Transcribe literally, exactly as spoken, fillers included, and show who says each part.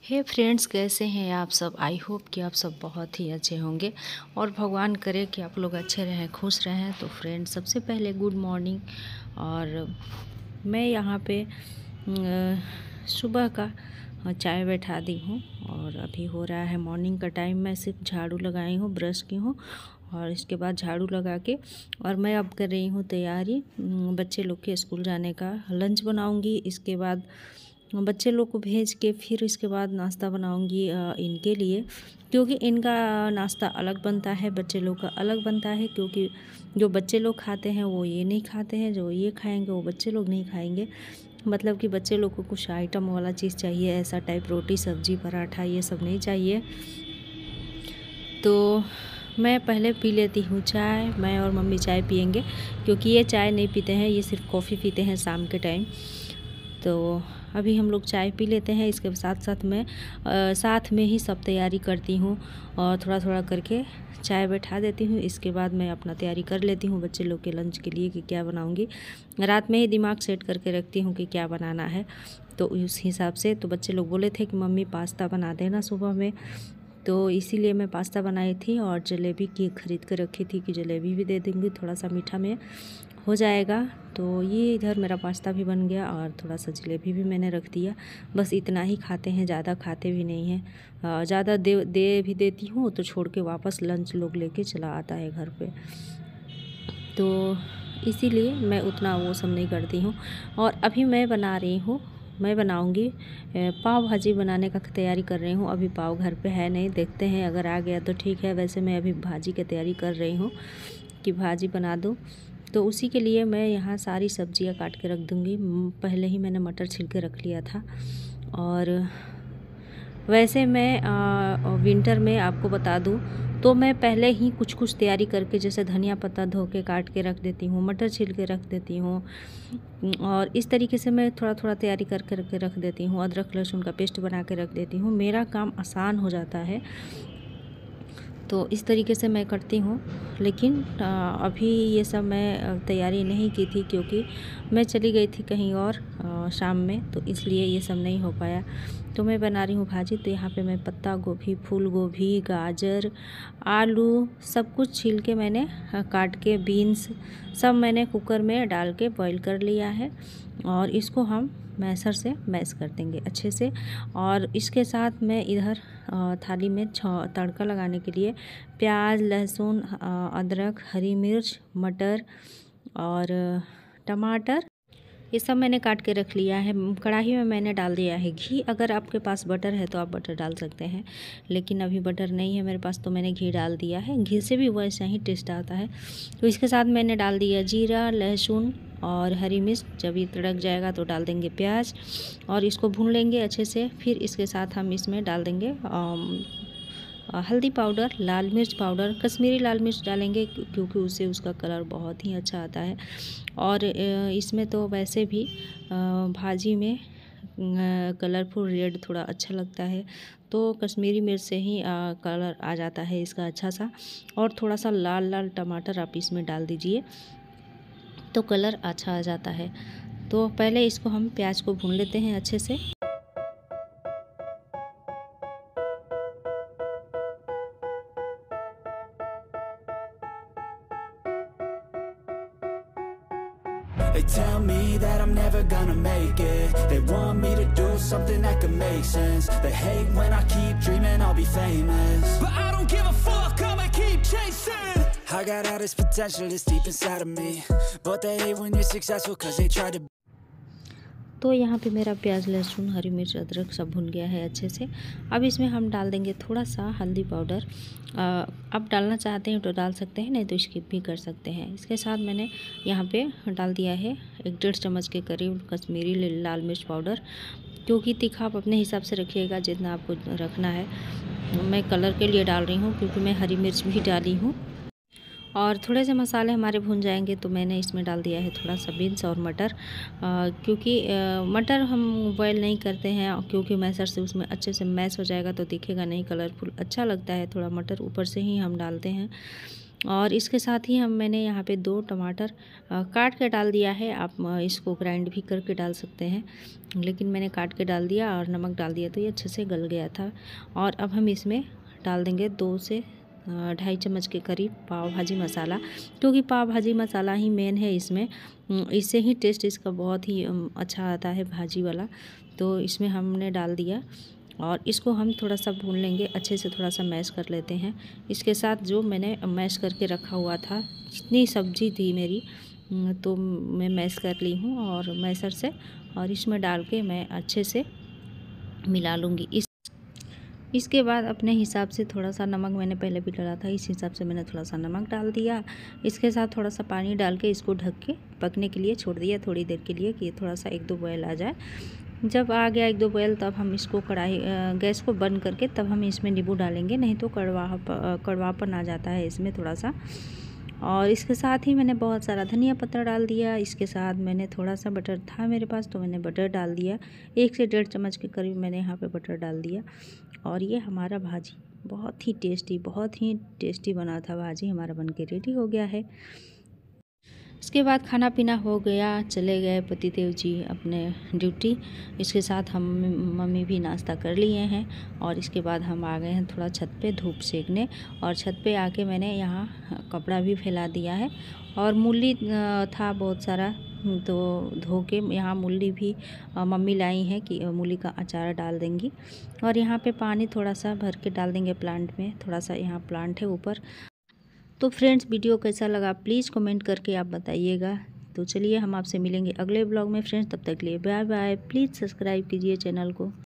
Speaker 1: हे friends, कैसे हैं आप सब। आई होप कि आप सब बहुत ही अच्छे होंगे और भगवान करे कि आप लोग अच्छे रहें, खुश रहें। तो फ्रेंड्स, सबसे पहले गुड मॉर्निंग। और मैं यहाँ पे सुबह का चाय बैठा दी हूँ और अभी हो रहा है मॉर्निंग का टाइम। मैं सिर्फ झाड़ू लगाई हूँ, ब्रश की हूँ और इसके बाद झाड़ू लगा के और मैं अब कर रही हूँ तैयारी बच्चे लोग के स्कूल जाने का। लंच बनाऊँगी, इसके बाद बच्चे लोग को भेज के फिर इसके बाद नाश्ता बनाऊंगी इनके लिए, क्योंकि इनका नाश्ता अलग बनता है, बच्चे लोग का अलग बनता है। क्योंकि जो बच्चे लोग खाते हैं वो ये नहीं खाते हैं, जो ये खाएंगे वो बच्चे लोग नहीं खाएंगे। मतलब कि बच्चे लोग को कुछ आइटम वाला चीज़ चाहिए, ऐसा टाइप रोटी सब्जी पराठा ये सब नहीं चाहिए। तो मैं पहले पी लेती हूँ चाय। मैं और मम्मी चाय पियेंगे, क्योंकि ये चाय नहीं पीते हैं, ये सिर्फ कॉफ़ी पीते हैं शाम के टाइम। तो अभी हम लोग चाय पी लेते हैं। इसके साथ साथ मैं आ, साथ में ही सब तैयारी करती हूँ और थोड़ा थोड़ा करके चाय बैठा देती हूँ। इसके बाद मैं अपना तैयारी कर लेती हूँ बच्चे लोग के लंच के लिए कि क्या बनाऊँगी। रात में ही दिमाग सेट करके रखती हूँ कि क्या बनाना है, तो उस हिसाब से। तो बच्चे लोग बोले थे कि मम्मी पास्ता बना देना सुबह में, तो इसीलिए मैं पास्ता बनाई थी और जलेबी की ख़रीद कर रखी थी कि जलेबी भी दे दूँगी, थोड़ा सा मीठा में हो जाएगा। तो ये इधर मेरा पास्ता भी बन गया और थोड़ा सा जलेबी भी मैंने रख दिया। बस इतना ही खाते हैं, ज़्यादा खाते भी नहीं हैं। ज़्यादा दे दे भी देती हूँ तो छोड़ के वापस लंच लोग लेके चला आता है घर पे, तो इसीलिए मैं उतना वो सब नहीं करती हूँ। और अभी मैं बना रही हूँ, मैं बनाऊंगी पाव भाजी बनाने का तैयारी कर रही हूँ। अभी पाव घर पे है नहीं, देखते हैं अगर आ गया तो ठीक है। वैसे मैं अभी भाजी की तैयारी कर रही हूँ कि भाजी बना दूँ, तो उसी के लिए मैं यहाँ सारी सब्जियाँ काट के रख दूँगी। पहले ही मैंने मटर छिल के रख लिया था। और वैसे मैं आ, विंटर में आपको बता दूँ तो मैं पहले ही कुछ कुछ तैयारी करके, जैसे धनिया पत्ता धो के काट के रख देती हूँ, मटर छिल के रख देती हूँ और इस तरीके से मैं थोड़ा थोड़ा तैयारी करके रख के रख देती हूँ। अदरक लहसुन का पेस्ट बना के रख देती हूँ, मेरा काम आसान हो जाता है। तो इस तरीके से मैं करती हूँ। लेकिन अभी ये सब मैं तैयारी नहीं की थी, क्योंकि मैं चली गई थी कहीं और शाम में, तो इसलिए ये सब नहीं हो पाया। तो मैं बना रही हूँ भाजी। तो यहाँ पे मैं पत्ता गोभी, फूल गोभी, गाजर, आलू सब कुछ छील के मैंने काट के, बीन्स सब मैंने कुकर में डाल के बॉईल कर लिया है और इसको हम मैसर से मैश कर देंगे अच्छे से। और इसके साथ मैं इधर थाली में तड़का लगाने के लिए प्याज, लहसुन, अदरक, हरी मिर्च, मटर और टमाटर ये सब मैंने काट के रख लिया है। कढ़ाई में मैंने डाल दिया है घी। अगर आपके पास बटर है तो आप बटर डाल सकते हैं, लेकिन अभी बटर नहीं है मेरे पास, तो मैंने घी डाल दिया है। घी से भी वैसा ही टेस्ट आता है। तो इसके साथ मैंने डाल दिया जीरा, लहसुन और हरी मिर्च। जब ये तड़क जाएगा तो डाल देंगे प्याज और इसको भून लेंगे अच्छे से। फिर इसके साथ हम इसमें डाल देंगे हल्दी पाउडर, लाल मिर्च पाउडर, कश्मीरी लाल मिर्च डालेंगे, क्योंकि उससे उसका कलर बहुत ही अच्छा आता है। और इसमें तो वैसे भी भाजी में कलरफुल रेड थोड़ा अच्छा लगता है, तो कश्मीरी मिर्च से ही कलर आ जाता है इसका अच्छा सा। और थोड़ा सा लाल लाल टमाटर आप इसमें डाल दीजिए तो कलर अच्छा आ जाता है। तो पहले इसको हम प्याज को भून लेते हैं अच्छे से।
Speaker 2: They tell me that I'm never gonna make it. They want me to do something that could make sense. They hate when I keep dreaming I'll be famous, but I don't give a fuck, I'ma keep chasing. I got all this potential that's deep inside of me, but they hate when you're successful cause they try to.
Speaker 1: तो यहाँ पे मेरा प्याज, लहसुन, हरी मिर्च, अदरक सब भुन गया है अच्छे से। अब इसमें हम डाल देंगे थोड़ा सा हल्दी पाउडर। आप डालना चाहते हैं तो डाल सकते हैं, नहीं तो स्किप भी कर सकते हैं। इसके साथ मैंने यहाँ पे डाल दिया है एक डेढ़ चम्मच के करीब कश्मीरी लाल मिर्च पाउडर, क्योंकि तीखा आप अपने हिसाब से रखिएगा जितना आपको रखना है। मैं कलर के लिए डाल रही हूँ, क्योंकि मैं हरी मिर्च भी डाली हूँ। और थोड़े से मसाले हमारे भुन जाएंगे तो मैंने इसमें डाल दिया है थोड़ा सा बीन्स और मटर, आ, क्योंकि आ, मटर हम बॉयल नहीं करते हैं, क्योंकि मैसर से उसमें अच्छे से मैश हो जाएगा तो दिखेगा नहीं, कलरफुल अच्छा लगता है। थोड़ा मटर ऊपर से ही हम डालते हैं। और इसके साथ ही हम मैंने यहाँ पे दो टमाटर काट के डाल दिया है। आप इसको ग्राइंड भी करके डाल सकते हैं, लेकिन मैंने काट के डाल दिया और नमक डाल दिया तो ये अच्छे से गल गया था। और अब हम इसमें डाल देंगे दो से ढाई चम्मच के करीब पाव भाजी मसाला, क्योंकि पाव भाजी मसाला ही मेन है इसमें। इससे ही टेस्ट इसका बहुत ही अच्छा आता है भाजी वाला। तो इसमें हमने डाल दिया और इसको हम थोड़ा सा भून लेंगे, अच्छे से थोड़ा सा मैश कर लेते हैं। इसके साथ जो मैंने मैश करके रखा हुआ था, जितनी सब्जी थी मेरी तो मैं मैश कर ली हूँ और मैसर से, और इसमें डाल के मैं अच्छे से मिला लूँगी। इस इसके बाद अपने हिसाब से थोड़ा सा नमक मैंने पहले भी डाला था, इस हिसाब से मैंने थोड़ा सा नमक डाल दिया। इसके साथ थोड़ा सा पानी डाल के इसको ढक के पकने के लिए छोड़ दिया थोड़ी देर के लिए, कि थोड़ा सा एक दो बॉयल आ जाए। जब आ गया एक दो बॉयल तब हम इसको कढ़ाई गैस को बंद करके तब हम इसमें नींबू डालेंगे, नहीं तो कड़वा कड़वापन आ जाता है इसमें थोड़ा सा। और इसके साथ ही मैंने बहुत सारा धनिया पत्ता डाल दिया। इसके साथ मैंने थोड़ा सा बटर था मेरे पास तो मैंने बटर डाल दिया, एक से डेढ़ चम्मच के करीब मैंने यहाँ पे बटर डाल दिया। और ये हमारा भाजी बहुत ही टेस्टी बहुत ही टेस्टी बना था। भाजी हमारा बनके रेडी हो गया है। इसके बाद खाना पीना हो गया, चले गए पतिदेव जी अपने ड्यूटी। इसके साथ हम मम्मी भी नाश्ता कर लिए हैं और इसके बाद हम आ गए हैं थोड़ा छत पे धूप सेकने। और छत पे आके मैंने यहाँ कपड़ा भी फैला दिया है और मूली था बहुत सारा तो धो के यहाँ मूली भी मम्मी लाई हैं कि मूली का अचार डाल देंगी। और यहाँ पे पानी थोड़ा सा भर के डाल देंगे प्लांट में, थोड़ा सा यहाँ प्लांट है ऊपर। तो फ्रेंड्स वीडियो कैसा लगा प्लीज़ कमेंट करके आप बताइएगा। तो चलिए हम आपसे मिलेंगे अगले ब्लॉग में फ्रेंड्स, तब तक के लिए बाय बाय। प्लीज़ सब्सक्राइब कीजिए चैनल को।